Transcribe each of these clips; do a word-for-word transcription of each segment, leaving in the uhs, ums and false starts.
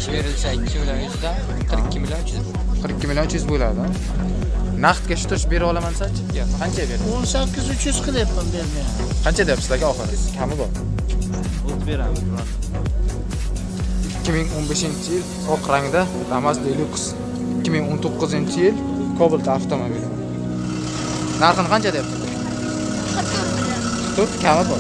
Cash berilsa ikki million yuzdan qirq ikki million uch yuz. qirq ikki million uch yuz bo'ladi. Naqdga shu turish bera olaman sanchi? Yo'q. Qancha berasiz? o'n sakkiz uch yuz qilyapman bermay. Qancha deyapsiz aka oxiri? Kami bor. O't beramiz. ikki ming o'n beshinchi yil oq rangda Damas Deluxe. ikki ming o'n to'qqizinchi yil Cobalt avtomobil. Narxini qancha deyapsiz? to'rt kami bor.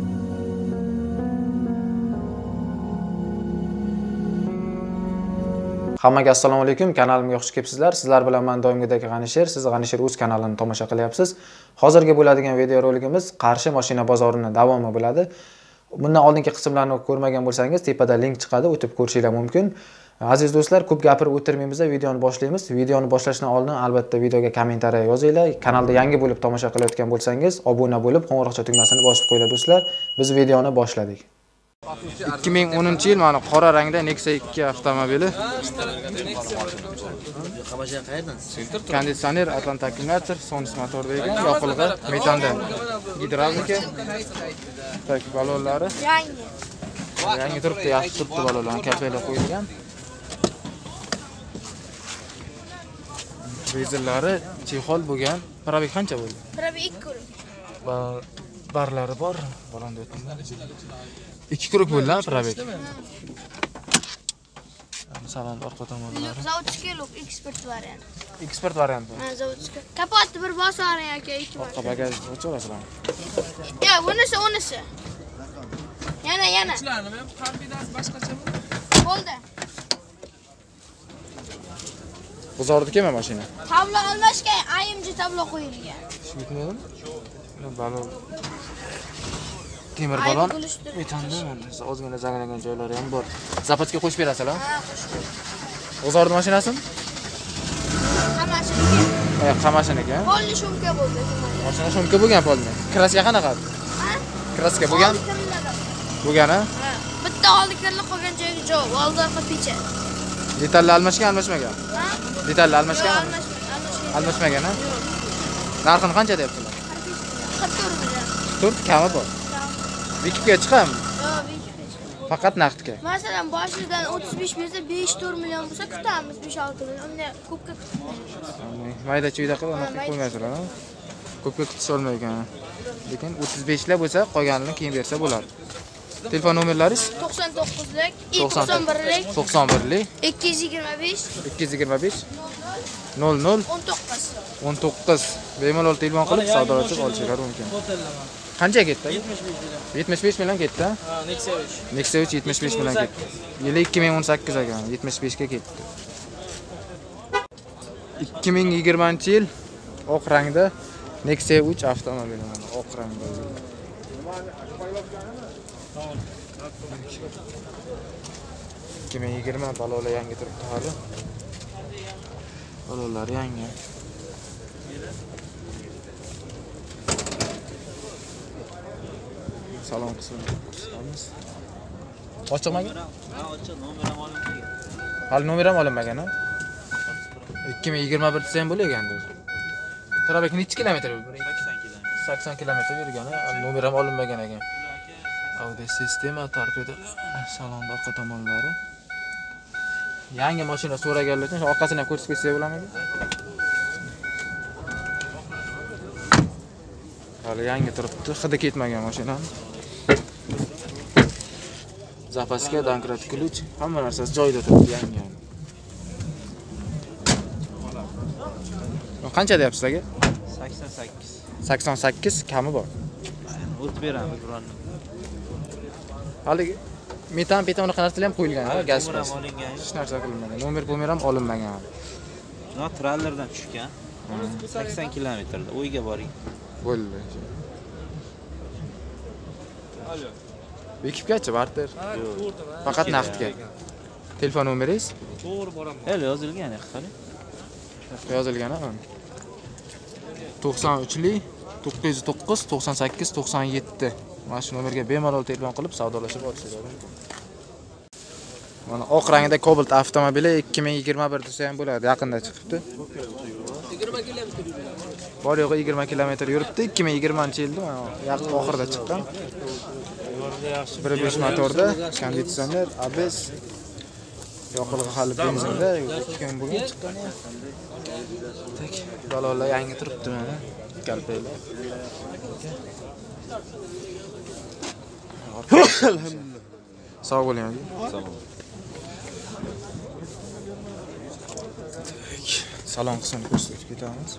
Hammaga assalomu alaykum. Kanalimga xush kelibsizlar. Sizlar bilan men doimgidek G'anisher, siz G'anisher o'z kanalini tomosha qilyapsiz. Hozirgi bo'ladigan video roligimiz Qarshi mashina bozorining davomi bo'ladi. Bundan oldingi qismlarni ko'rmagan bo'lsangiz, tepada link chiqadi, o'tib ko'rishingiz mumkin. Aziz do'stlar, ko'p gapirib o'tirmaymiz, videoni boshlaymiz. Videoni boshlashdan oldin albatta videoga kommentariy yozinglar. Kanalda yangi bo'lib tomosha qilayotgan bo'lsangiz, obuna bo'lib, qo'ng'iroqcha tugmasini bosib qo'yinglar do'stlar. Biz videoni boshladik. ikki ming o'ninchi yil mana qora rangda Nexia ikki avtomobili. Konditsioner, Atlant akkumulyator, Sonis motorda ekan, yoqilg'i, metanda. Gidravlika. Tak balonlari yangi. Yangi turibdi, yaxshi turibdi balonlar, kafelar qo'yilgan. Bezellari chexol bo'lgan. Probek qancha bo'ldi? Probek ikki kuruq. Barlari bor, balonda o'tdi. ikki kuruq bo'ldi, probek. Salon orqa tomonlari. Zavodskiy look ekspert variant. Ekspert varianti. Ha, zavodskiy. Kapotni bir bosaring aka, ikki bor. Orqa bagaj o'chirasizlar. Ya, bunisi, unisi. Yana, yana. Ularni ham qarbidasi boshqachami? Bo'ldi. Bozordikmi mashina? Tablo almashgan, A M G tablo qo'yilgan. Tushunmadimi? Balon. Temir balon. Metanda mana ozgina zanglagan joylari ham bor. Zapatga qo'shib berasizlar? Ha, qo'shib. Bozorning mashinasimi? Hamashiniki. Ha, qamashiniki. Polni shumka bo'ldi. Mashina shumka bo'lgan polni. Kraska qanaqa? Ha? Kraska bo'lgan? Bo'lgan, ha? Ha. Bitta oldi kirli qolgan joyiga javob, oldi orqa pecha. Detallar almashgan, almashmagan? Ha? Detallar almashgan? Almashgan. Almashmagan, ha? Narxini qancha deyapsizlar? qirq to'rt million. to'rt kami bor. Vikipga chiqam. Yo'q, Vikipga chiqam. Faqat naqdga. Masalan, boshidan o'ttiz besh bersa, besh to'rt million bo'lsa kutamiz, besh olti million. Undan ko'pga kutmaymiz. Mayda chuyda qilib anaqa qo'ymaysizlar, ha? Ko'pga kutish olmaygan. Lekin o'ttiz besh lar bo'lsa, qolganini keyin bersa bo'ladi. Telefon nomerlaringiz? to'qson to'qqizlik, to'qson birlik, to'qson birlik, ikki yuz yigirma besh, ikki yuz yigirma besh, nol nol, o'n to'qqiz. o'n to'qqiz. Bemalol telefon qilib savdolashib olishingiz mumkin. Qancha ketdi? yetmish besh million ketdi. Ha, Nexia uch. Nexia uch yetmish besh million ketdi. Yili ikki ming o'n sakkiz ekan, yetmish besh ga ketdi. ikki ming yigirmanchi yil oq rangda Nexia uch avtomobili mana oq rangda. ikki ming yigirma balonlar yangi turibdi hali. Balonlar yangi. Salon qismini ko'rsatamiz. Ochiqmagan? Ha, ochiq, nomer ham olinmagan. Hali nomer ham olinmagan, ha? ikki ming yigirma bir desa ham bo'lagan-da o'zi. Probek necha kilometr bo'ldi? sakson kilometr. sakson kilometr yurgan, ha? Nomer ham olinmagan ekan. Audio sistema, torpeda, salon orqa tomonlari. Yangi mashina so'raganlar uchun orqasini ham ko'rsatib ketsa bo'ladimi? Hali yangi turibdi, hidi ketmagan mashina. Zapaska, Dankrat ключ, hamma narsasi joyida turibdi, yangi. Qancha deyapsiz aka? sakson sakkiz. sakson sakkiz kami bor. O't beramiz bironta. Hali metan peton narsalar ham qo'yilgan, ha, gaz Nomer ham olingan. hech narsa qilinmagan. Nomer pomer ham olinmagan. No, trallerdan tushgan. sakson kilometrda o'yga boring. Bo'ldi. Bekibgachi barter? Faqat naqdga. Telefon nomeringiz? To'g'ri boraman. Hali yozilgan, qarang. Yozilgan, ha. to'qson uchlik, to'qqiz yuz to'qqiz, to'qson sakkiz, to'qson yetti. Mana shu nomerga bemalol telefon qilib savdolashib olishingiz mumkin. Mana oq rangda Cobalt avtomobili ikki ming yigirma bir desa ham bo'ladi, yaqinda chiqibdi. yigirma kilometr yuradi. Bor yo'g'i yigirma kilometr yuribdi, ikki ming yigirmanchi yilda yaqin oxirida chiqqan. bir besh motorda, konditsioner, A B S. Yoqilg'i hali benzinda ikki kun bo'lgan chiqqan. Tak, balolar yangi turibdi mana. Kalpaylar. Alhamdulillah. Sog' bo'ling aka. Sog' bo'ling. Salon qismini ko'rsatib ketamiz.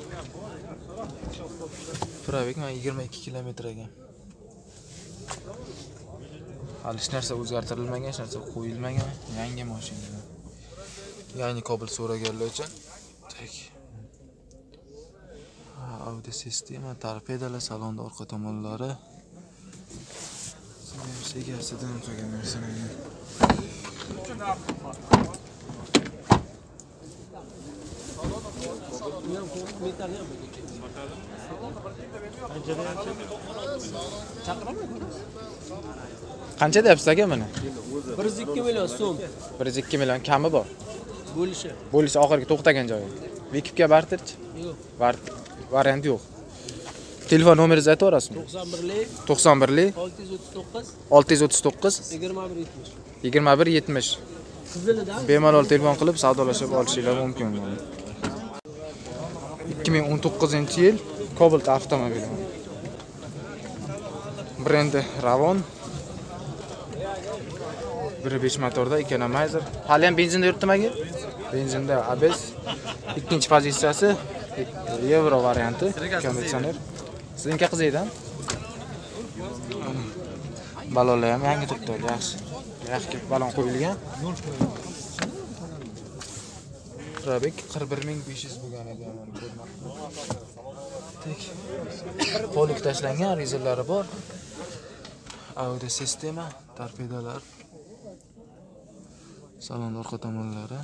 Probek mana yigirma ikki kilometr ekan. Hali hech narsa o'zgartirilmagan, hech narsa qo'yilmagan, yangi mashina. Yangi Cobalt so'raganlar uchun. Tak. Audio sistema, torpedalar, salonda orqa tomonlari. Segasidan qolgan narsalarni. Qancha deyapsiz aka mana? bir yuz ikki million so'm bir yuz ikki million kami bor. bo'lishi. Bo'lishi oxirgi to'xtagan joyi. Vikipga barterchi? Yo'q. Bart variant yo'q. Telefon nomeringizni aytib berasizmi? to'qson birlik to'qson birlik olti yuz o'ttiz to'qqiz olti yuz o'ttiz to'qqiz yigirma bir yetmish. yigirma bir yetmish. Qizilidan Bemalol telefon qilib savdolashib olishingiz mumkin. ikki ming o'n to'qqizinchi yil Cobalt avtomobili. Brendi Ravon. bir besh motorda Economizer. Hali ham benzinda yuribdimi aka? Benzinda A B S. Ikkinchi pozitsiyasi Euro varianti, konditsioner. Sizningki qizingdan? Balonlar ham yangi turibdi, yaxshi. Yaxshi balon qo'yilgan. Probek qirq bir ming besh yuz bo'lgan ekan. Tak. Polik tashlangan, rezillari bor. Audio sistema, torpedalar. Salon orqa tomonlari.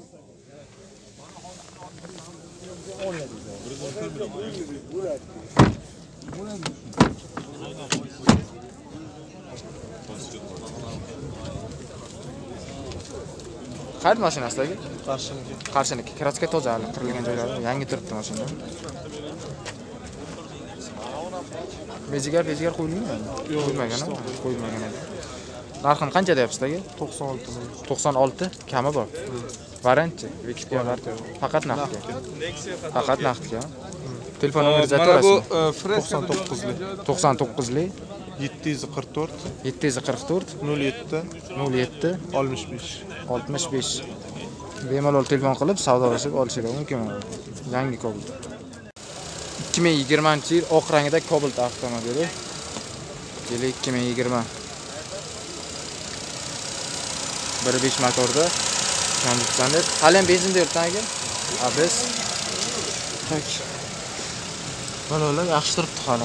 Qaysi mashinasidagi? Qarshiniki. Qarshiniki. Kraska toza hali qirilgan joylari yangi turibdi mashina. Mejigar, mejigar qo'yilgan? Yo'q, qo'yilmagan, qo'yilmagan edi. Narxini qancha deyapsiz aka? to'qson olti ming. to'qson olti kami bor. Variantchi, Wikipedia var. Faqat naqdga. Faqat naqdga. Telefon nomeringizni aytib Mana bu berasizmi? to'qson to'qqizlik. to'qson to'qqizlik yetti yuz qirq to'rt yetti yuz qirq to'rt nol yetti nol yetti oltmish besh. oltmish besh. Bemalol telefon qilib savdolashib olishingiz mumkin. Yangi Cobalt. ikki ming yigirmanchi yil oq rangda Cobalt avtomobili. Yili ikki ming yigirma. bir besh motorda konditsioner. Hali ham benzinda yuribdi aka. A B S. Tak. Balolar yaxshi turibdi hali.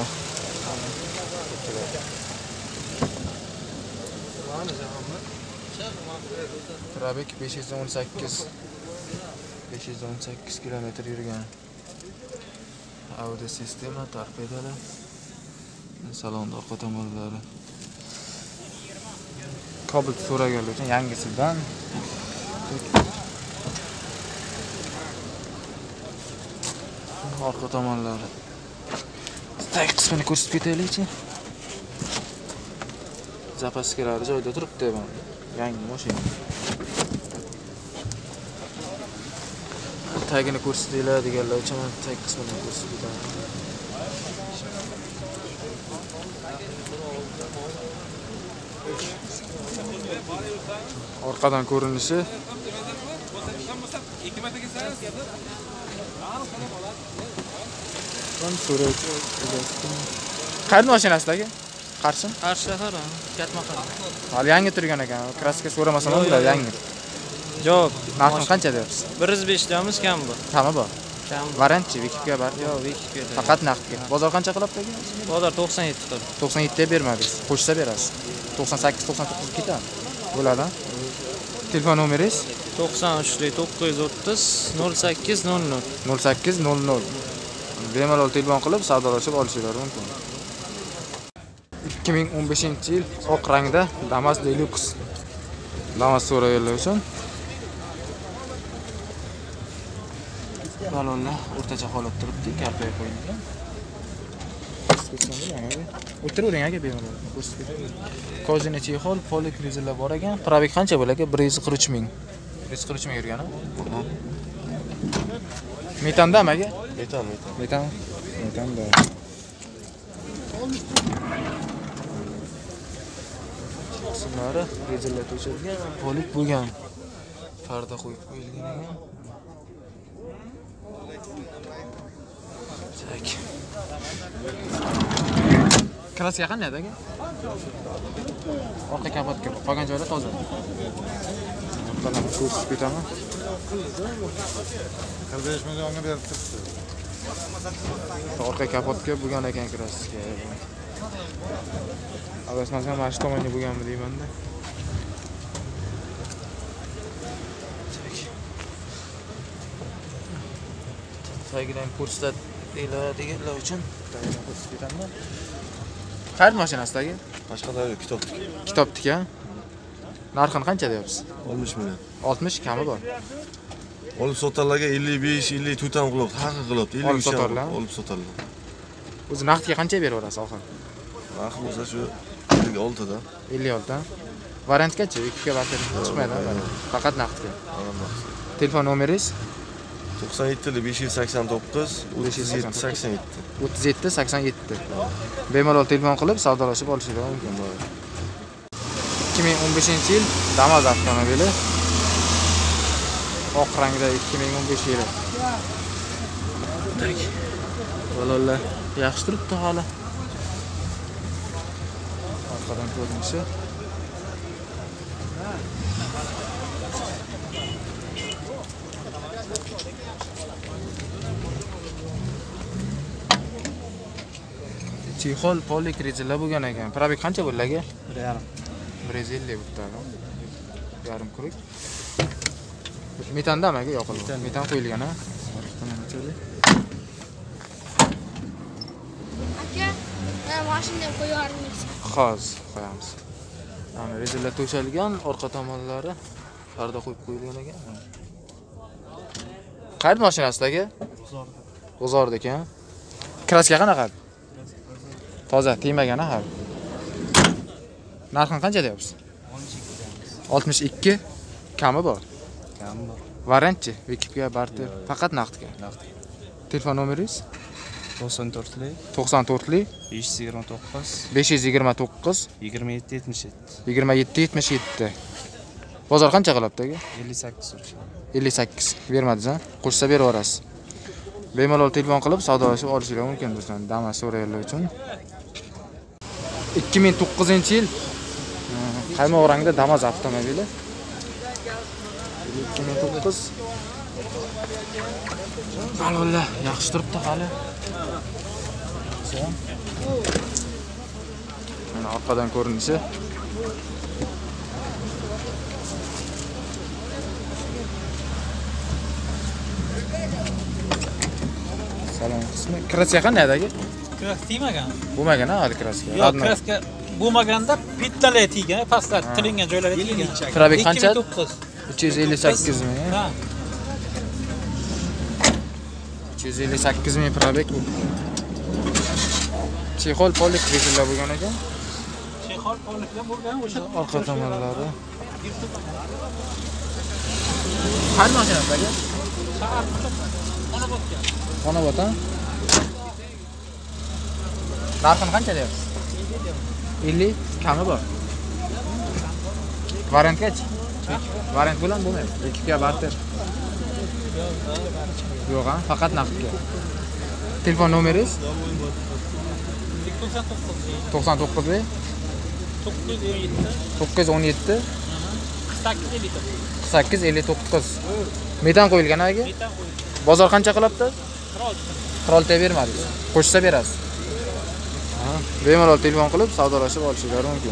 Probek besh yuz o'n sakkiz besh yuz o'n sakkiz kilometr yurgan. Audio sistema, torpedalar. Salon orqa tomonlari. Cobalt so'raganlar uchun yangisidan. Orqa tomonlari. Tag qismini ko'rsatib ketaylikchi. Zapaskilari joyida turibdi mana. Yangi mashina. Tagini ko'rsatinglar deganlar uchun tag qismini ko'rsatib ketaman. Orqadan ko'rinishi. Qayerda mashinasida aka? Qarshi? Qarshi shahar, Katmaqam. Hali yangi turgan ekan. Kraska so'ramasam ham bo'ladi yangi. Javob. Narxini qancha deyapsiz? bir yuz besh damiz kam bu. Kami bor. Kam. Variantchi, Wikipedia bar. Yo'q, Wikipedia. Faqat naqdga. Bozor qancha qilyapti aka? Bozor to'qson yetti qildi. to'qson yetti ga bermadingiz. Qo'shsa berasiz. to'qson sakkiz to'qson to'qqiz ketadi. Bo'ladi. Telefon nomeringiz? to'qson uchlik to'qqiz yuz o'ttiz nol sakkiz nol nol. nol sakkiz nol nol. Bemalol telefon qilib savdolashib olishingiz mumkin. ikki ming o'n beshinchi yil oq rangda Damas Deluxe. Damas so'raganlar uchun. Balonlar o'rtacha holatda turibdi, kartaga qo'yilgan. O'tiravering aka bemalol. Ko'rsatib. Kozini chexol, polik rezerlar bor ekan. Probek qancha bo'lar aka? bir yuz qirq uch ming. Hech qilichmi yurgan? Metandami aka? Metan, metan. Metan. Metanda. Qismlari rejalatuvchiga polik bo'lgan. Farda qo'yib qo'yilgan ekan. Tak. Kraska qanday aka? Orqa kapotga qolgan joylar toza. Mana ko'rsatib ketaman. qirq millionga berib turibdi. Orqa kapotga bo'lgan ekan kraska. Adashmasam mana shu tomonga bo'lganmi deyman-da. Sayg'dan ko'rsat deyiladiganlar uchun tayyorlab ko'rsatib ketaman. Qayerda mashinasidagi? Qashqadaryo kitobdik. Kitobdik-a. Narxini qancha deyapsiz? oltmish million. oltmish kami bor. Olib sotarlarga ellik besh, ellik to'rt ham qilib, haqiqiy qilibdi. Olib sotarlar. Olib sotarlar. O'zi naqdga qancha beraverasiz oxir? Narxi bo'lsa shu ellik olti da. ellik olti. Variantgacha ikki ga batir chiqmaydi, faqat naqdga. Telefon nomeringiz? to'qson yetti besh yuz sakson to'qqiz o'ttiz yetti sakson yetti. o'ttiz yetti sakson yetti. Bemalol telefon qilib savdolashib olishingiz mumkin. ikki ming o'n beshinchi yil Damas avtomobili. Oq rangda ikki ming o'n besh yili. Balolar yaxshi turibdi hali. Orqadan ko'rinishi. Chexol polik rejalar bo'lgan ekan. Probek qancha bo'ldi aka? bir yarim. bir yuz ellik bittami? Yarim kurik. Metandami aka yoqildi? Metan qo'yilgan ha. Aka, mana mashinani qo'yib yuboramiz. Hozir qo'yamiz. Mana rejalar to'shalgan, orqa tomonlari farda qo'yib qo'yilgan ekan. Qayerda mashinasidagi? G'uzorda. G'uzorda ekan. Kraska qanaqa? Toza, tegmagan ha. Narxini qancha deyapsiz? oltmish ikki kami bor. Kami bor. Variantchi, ekipga barter, faqat naqdga. Naqdga. Telefon nomeringiz? to'qson to'rtlik to'qson to'rtlik besh yuz yigirma to'qqiz besh yuz yigirma to'qqiz yigirma yetti yetmish yetti yigirma yetti yetmish yetti. Bozor qancha qilyapti aka? ellik sakkiz so'm. ellik sakkiz bermadingiz-a? Qo'shsa beraverasiz. Bemalol telefon qilib savdolashib olishingiz mumkin do'stlar. Damas so'raylar uchun. ikki ming to'qqizinchi yil qaymoq rangda Damas avtomobili. ikki ming to'qqiz. Balolar yaxshi turibdi hali. Mana orqadan ko'rinishi. Salon qismi. Kraska qanday aka? Kraska tegmagan. Bo'lmagan hali kraska. Yo'q, kraska bo'lmaganda pittalay tiygan, pastlar tilingan joylari tiygan. Probek qancha? ikki ming to'qqiz. uch yuz ellik sakkiz ming. Ha. uch yuz ellik sakkiz ming probek bu. Chexol polik rejalar bo'lgan ekan. Chexol poliklar bo'lgan o'sha Orqa tomonlari. Qanday mashinasi aka? Xonobodga. Xonobod ha? Narxini qancha deyapsiz? ellik kami bor. Variantgachi? Variant bilan bo'lmaydi. Ekipga barter. Yo'q ha, faqat naqdga. Telefon nomeringiz? to'qson to'qqiz to'qqiz yuz o'n yetti qirq sakkiz ellik to'qqiz. Metan qo'yilgan aka? Metan qo'yilgan. Bozor qancha qilyapti? qirq olti. qirq olti bermadingiz. Qo'shsa berasiz. Ha, bemalol telefon qilib savdolashib olishingiz mumkin.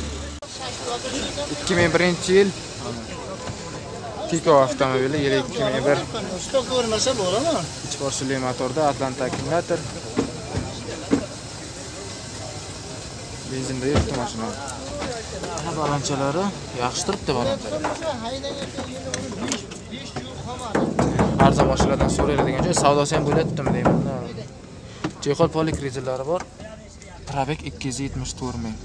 ikki ming birinchi yil Tiko avtomobili yil ikki ming bir. Stok ko'rmasa bo'ladimi? uch porshili motorda Atlanta akkumulyator. Benzinda yuribdi mashina. Balanchalari yaxshi turibdi balanchalar. Arzon mashinalardan so'raydigan joy savdosi ham bo'lyaptimi deyman. Chexol polik rejalari bor. Probek ikki yuz yetmish to'rt ming.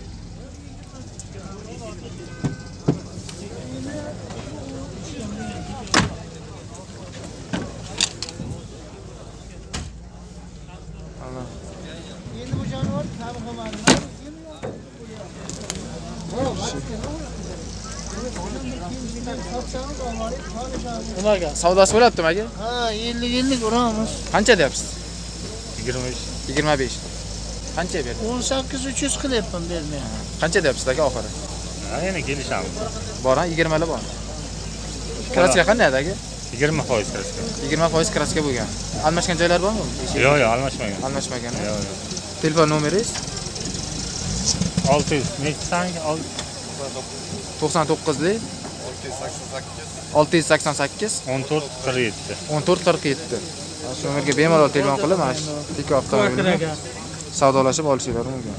Nimaga? Savdosi bo'lyaptimi aka? Ha, ellik ellik uramiz. Qancha deyapsiz? yigirma besh. yigirma besh. Qancha berdi? o'n sakkiz uch yuz qilyapman bermayman. Qancha deyapsiz aka oxiri? Ha, yana kelishamiz. Bor ha, yigirma li bor. Kraska qanday aka? yigirma foiz kraska. yigirma foiz kraska bo'lgan. Almashgan joylar bormi? Yo'q, yo'q, almashmagan. Almashmagan. Yo'q, yo'q. Telefon nomeringiz? olti yuz. Nechi sangi? to'qson to'qqizlik olti yuz sakson sakkiz o'n to'rt qirq yetti. o'n to'rt qirq yetti. Shu nomerga bemalol telefon qilib, mana shu Tiko avtomobilni savdolashib olishingiz mumkin.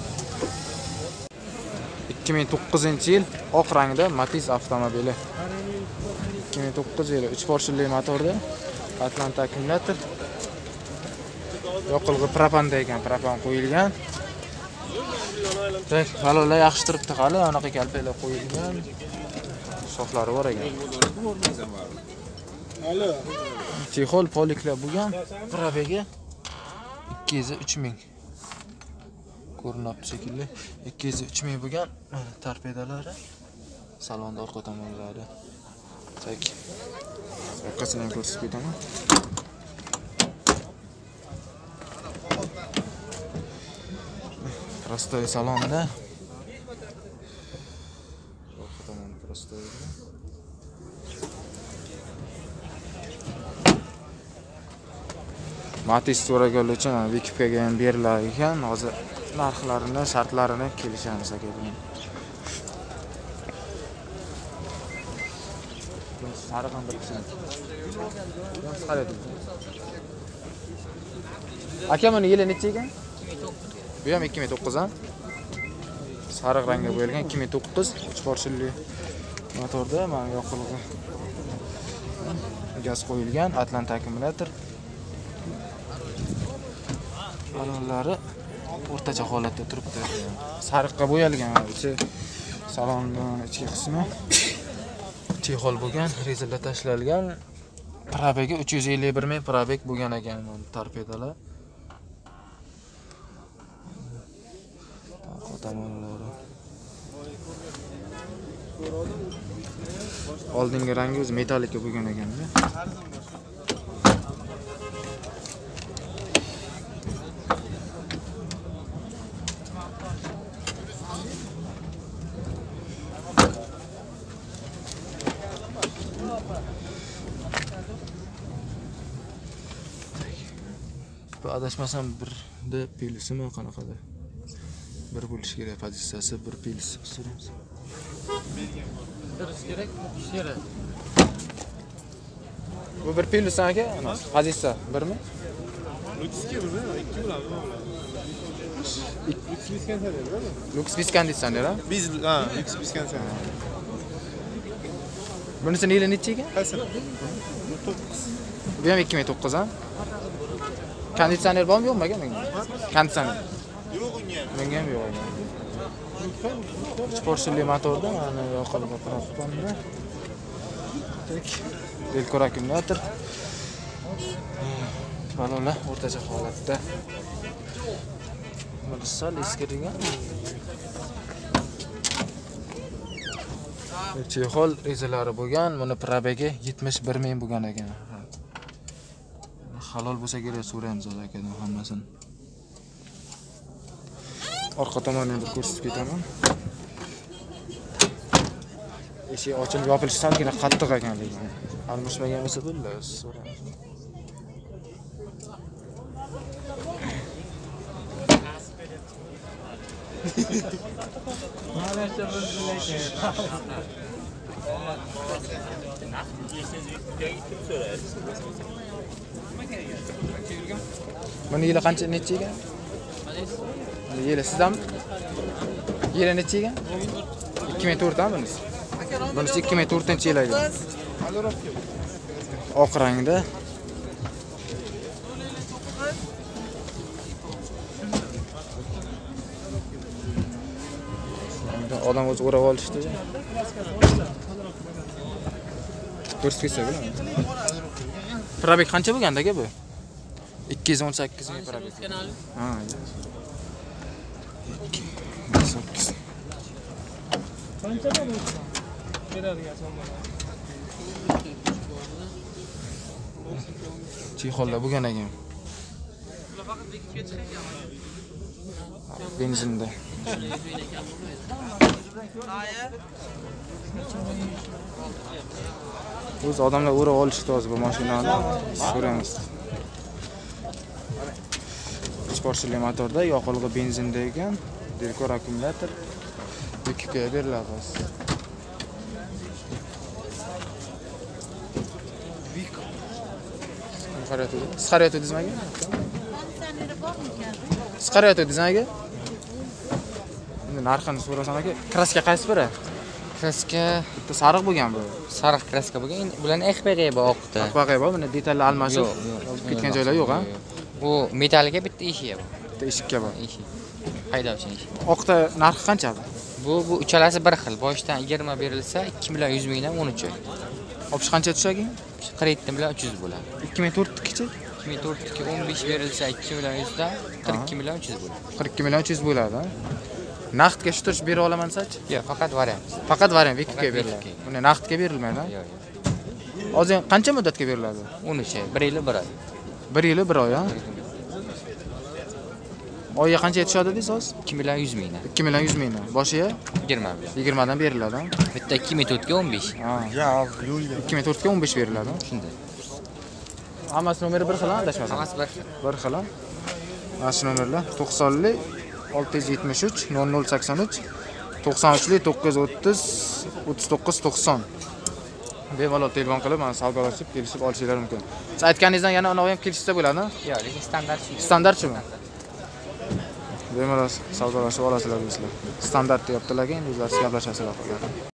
ikki ming to'qqizinchi yil oq rangda Matiz avtomobili. ikki ming to'qqiz yili uch porshili motorda, Atlanta akkumulyator. Yoqilg'i propanda ekan, propan qo'yilgan. Tak, halola yaxshi turibdi hali, anaqa kalpaklar qo'yilgan. Shoxlari bor ekan. Texol poliklar bo'lgan. Probaga ikki yuz uch ming. Ko'rinyapti shekilli. ikki yuz uch ming bo'lgan. Mana torpedalari. Salonda orqa tomonlari. Tak. Orqasini ham ko'rsatib beraman. Prostoy salonda. Orqa tomoni prostoy. Matiz so'raganlar uchun Wikipedia'ga ham berilar ekan. Hozir narxlarini, shartlarini kelishamiz aka bilan. Sariq ham bir kishi. Aka buni yili necha ekan? Bu ham ikki ming to'qqiz ha? Sariq rangga bo'yalgan ikki ming to'qqiz uch porshili motorda, mana yoqilg'i gaz qo'yilgan, Atlanta akkumulyator. Balonlari o'rtacha holatda turibdi. Sariqqa bo'yalgan, ichi salonning ichki qismi texol bo'lgan, rezalar tashlangan. Probaga uch yuz ellik bir ming probeg bo'lgan ekan torpedalar. Tomonlari. Oldingi rangi o'zi metallika bo'lgan ekan-da. Bu adashmasam birda pelisimi qanaqadir? Bir bo'lish kerak pozitsiyasi, bir pelis so'raymiz. Birish kerak, kerak. Bu bir pelis aka, pozitsiya birmi? Lutski mi? ikki bo'ladi. Lux Viskanser mi? Lux Viskanser ha? Biz ha, Lux Viskanser. Bunisini yili necha ekan? Qaysi? Bu ham ikki ming to'qqiz ha? Konditsioner bormi yo'qmi aka menga? Konditsioner. Yo'q unga. Menga ham yo'q ekan. uch porshili motorda, mana yoqilg'i propanda. Tak. Delkor akkumulyator. Balonlar o'rtacha holatda. Buni sal eskirgan. Texol rezalari bo'lgan, buni probaga yetmish bir ming bo'lgan ekan. Halol bo'lsa kerak so'raymiz akadan hammasini. Orqa tomonini bir ko'rsatib ketaman. Eshik ochilib yopilishi salgina qattiq ekanligi. Almashmagan bo'lsa bilamiz, so'raymiz. Buni yili qancha necha ekan? Yili sizdan? Yili necha ekan? ikki ming to'rt ha bunisi. Bunisi ikki ming to'rtinchi yil ekan. Oq rangda. Odam o'zi o'rab olishdi. Ko'rsatsa bilaman. Probek qancha bo'lganda aka bu? ikki yuz o'n sakkiz ming probek. Ha, ikki yuz o'n sakkiz. Qancha bo'ldi? Beradigan so'mlar. Chexollar bo'lgan ekan. Benzinda. O'z odamlar o'rab olishdi hozir bu mashinani. Ko'ramiz. uch porshili motorda, yoqilg'i benzinda ekan. Dekor akkumulyator ikki ga beriladi hozir. Siqaryotdingizmi aka? Siqaryotdingizmi aka? Endi narxini so'rasam aka, kraska qaysi biri? Kraska Bitta sariq bo'lgan bu. sariq kraska bo'lgan. Bularni eqbag'i bor oqda. Aqbaqay bor, buni detallar almashib ketgan joylar yo'q, ha? Bu metaliga bitta eshigi bor. Bitta eshikka bor. Eshik. Haydovchi eshik. Oqda narxi qancha bu? Bu bu uchalasi bir xil. Boshdan yigirma berilsa ikki million yuz mingdan o'n uch oy. Olib qancha tushadi? qirq yetti million uch yuz bo'ladi. ikki ming to'rtnikichi? ikki ming to'rtga o'n besh berilsa ikki million yuz dan qirq ikki million uch yuz bo'ladi. qirq ikki million uch yuz bo'ladi, ha? Naqdga shu turish bera olaman desachi? Yo'q, faqat variant. Faqat variant ikkiga beriladi. Buni naqdga berilmaydi, ha? Yo'q, yo'q. Hozir qancha muddatga beriladi? o'n uch oy, bir yil bir oy. bir yili bir oy, ha? Oyga qancha yetishadi deysiz hozir? ikki million yuz mingdan. ikki million yuz mingdan. Boshiga yigirma million. yigirma dan beriladi, ha? Bitta ikki ming to'rtga o'n besh. Ha. ikki ming to'rtga o'n besh beriladi, ha? Shunday. Hammasi nomeri bir xil, ha, adashmasam. Hammasi bir xil. Bir xil, ha? Mana shu nomerlar to'qsonlik olti yuz yetmish uch nol nol sakson uch to'qson uchlik to'qqiz yuz o'ttiz o'ttiz to'qqiz to'qson. Bemalol telefon qilib, mana savdolashib, kelishib olishingiz mumkin. Siz aytganingizdan yana anavi ham kelishsa bo'ladimi? Yo'q, lekin standart shu. Standartchimi? Bemalol savdolashib olasizlar do'stlar. Standart deyaptilar, endi o'zlari gaplashasizlar.